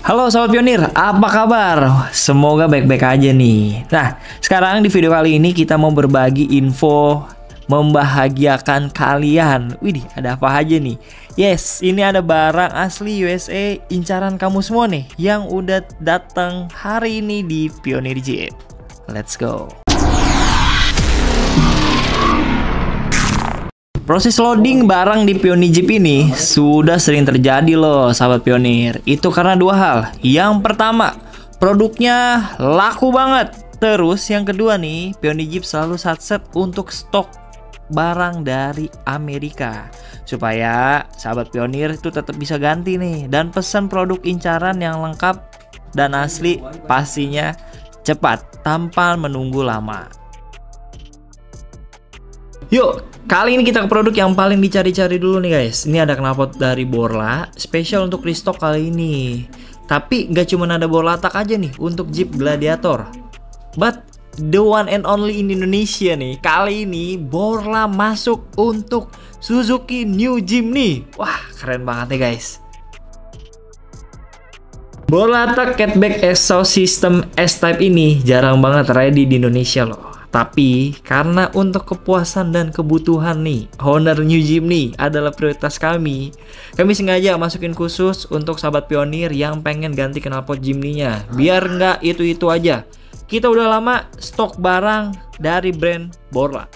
Halo Sobat Pionir, apa kabar? Semoga baik-baik aja nih. Nah, sekarang di video kali ini kita mau berbagi info membahagiakan kalian. Widih, ada apa aja nih? Yes, ini ada barang asli USA incaran kamu semua nih yang udah datang hari ini di Pionir Jeep. Let's go. Proses loading barang di Pionir Jeep ini sudah sering terjadi loh sahabat pionir. Itu karena dua hal. Yang pertama, produknya laku banget. Terus yang kedua nih, Pionir Jeep selalu satset untuk stok barang dari Amerika, supaya sahabat pionir itu tetap bisa ganti nih dan pesan produk incaran yang lengkap dan asli pastinya cepat tanpa menunggu lama. Yuk, kali ini kita ke produk yang paling dicari-cari dulu nih guys. Ini ada knalpot dari Borla, spesial untuk restock kali ini. Tapi nggak cuma ada Borla tak aja nih untuk Jeep Gladiator, but the one and only in Indonesia nih. Kali ini Borla masuk untuk Suzuki New Jimny. Wah, keren banget nih guys. Borla tak catback exhaust system S-Type ini jarang banget ready di Indonesia loh. Tapi karena untuk kepuasan dan kebutuhan nih, owner New Jimny adalah prioritas kami sengaja masukin khusus untuk sahabat pionir yang pengen ganti knalpot Jimny-nya. Biar nggak itu-itu aja. Kita udah lama stok barang dari brand Borla.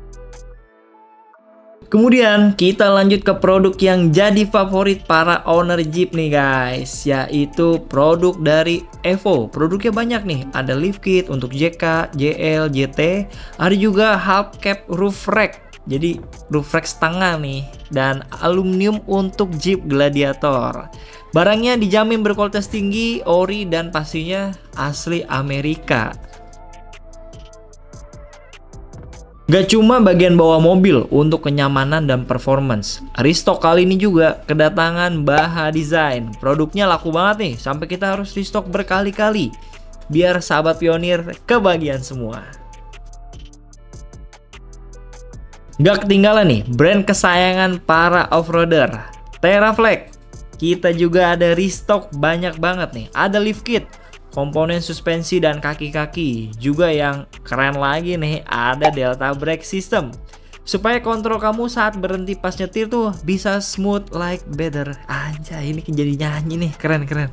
Kemudian kita lanjut ke produk yang jadi favorit para owner Jeep nih guys, yaitu produk dari Evo. Produknya banyak nih, ada lift kit untuk JK, JL, JT, ada juga half cap roof rack. Jadi roof rack setengah nih, dan aluminium untuk Jeep Gladiator. Barangnya dijamin berkualitas tinggi, ori, dan pastinya asli Amerika. Gak cuma bagian bawah mobil untuk kenyamanan dan performance, restock kali ini juga kedatangan Baha Design. Produknya laku banget nih, sampai kita harus restock berkali-kali biar sahabat pionir kebagian semua. Gak ketinggalan nih brand kesayangan para offroader, TerraFlag. Kita juga ada restock banyak banget nih. Ada lift kit, komponen suspensi dan kaki-kaki. Juga yang keren lagi nih, ada Delta Brake System, supaya kontrol kamu saat berhenti pas nyetir tuh bisa smooth like butter. Anjay, ini jadi nyanyi nih, keren-keren.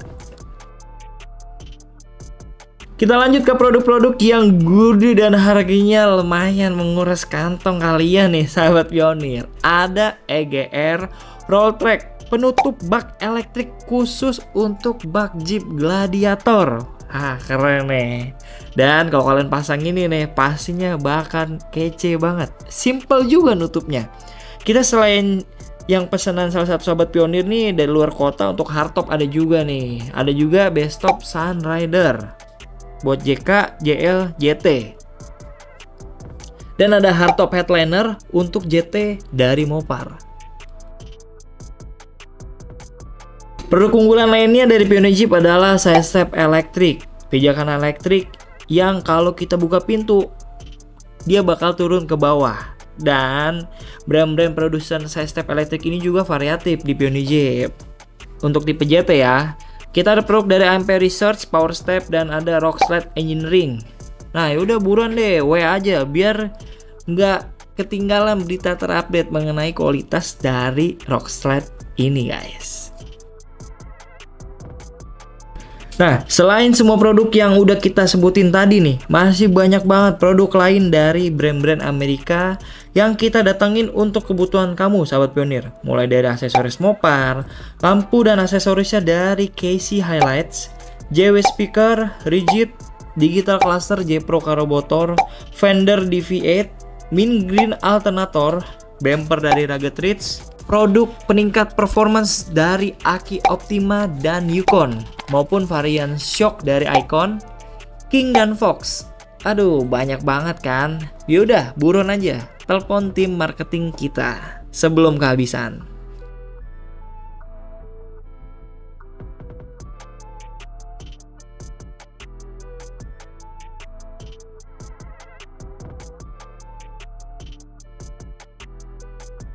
Kita lanjut ke produk-produk yang gede dan harganya lumayan menguras kantong kalian nih sahabat pionir. Ada EGR Roll Track, penutup bak elektrik khusus untuk bak Jeep Gladiator. Keren nih. Dan kalau kalian pasang ini nih, pastinya bahkan kece banget. Simple juga nutupnya. Kita selain yang pesanan salah satu sahabat pionir nih dari luar kota, untuk hardtop ada juga nih. Ada juga bestop Sunrider buat JK, JL, JT. Dan ada hardtop headliner untuk JT dari Mopar. Produk unggulan lainnya dari Pionir Jeep adalah side step elektrik, pijakan elektrik yang kalau kita buka pintu dia bakal turun ke bawah. Dan brand-brand produsen side step elektrik ini juga variatif di Pionir Jeep. Untuk tipe JT ya, kita ada produk dari Ampere Research, Power Step, dan ada Rockslide Engineering. Nah yaudah buruan deh, aja biar nggak ketinggalan berita terupdate mengenai kualitas dari Rockslide ini guys. Nah, selain semua produk yang udah kita sebutin tadi nih, masih banyak banget produk lain dari brand-brand Amerika yang kita datangin untuk kebutuhan kamu sahabat pionir. Mulai dari aksesoris Mopar, lampu dan aksesorisnya dari Casey Highlights, JW Speaker, Rigid, Digital Cluster J Pro Carburetor, Fender DV8, Mint Green Alternator, bumper dari Rugged Ridge, produk peningkat performance dari Aki Optima dan Yukon, maupun varian shock dari Icon, King dan Fox. Aduh, banyak banget kan? Yaudah, buruan aja, telepon tim marketing kita sebelum kehabisan.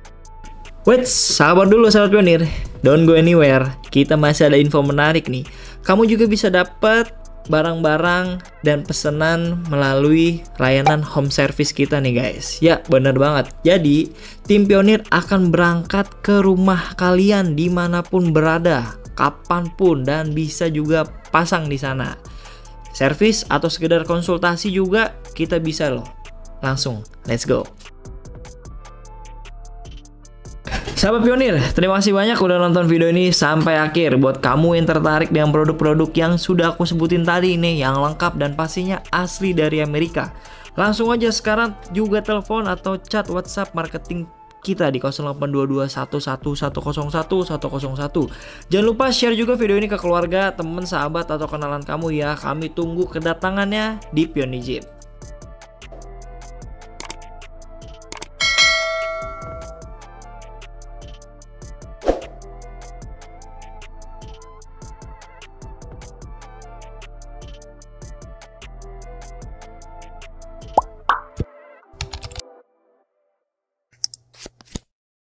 Wait, sabar dulu sahabat pionir. Don't go anywhere. Kita masih ada info menarik nih. Kamu juga bisa dapat barang-barang dan pesanan melalui layanan home service kita nih guys. Ya bener banget. Jadi tim Pionir akan berangkat ke rumah kalian dimanapun berada, kapanpun, dan bisa juga pasang di sana. Servis atau sekedar konsultasi juga kita bisa loh. Langsung, let's go. Sahabat Pionir, terima kasih banyak udah nonton video ini sampai akhir. Buat kamu yang tertarik dengan produk-produk yang sudah aku sebutin tadi nih, yang lengkap dan pastinya asli dari Amerika, langsung aja sekarang juga telepon atau chat WhatsApp marketing kita di 082211101101. Jangan lupa share juga video ini ke keluarga, teman, sahabat, atau kenalan kamu ya. Kami tunggu kedatangannya di Pionir Jeep.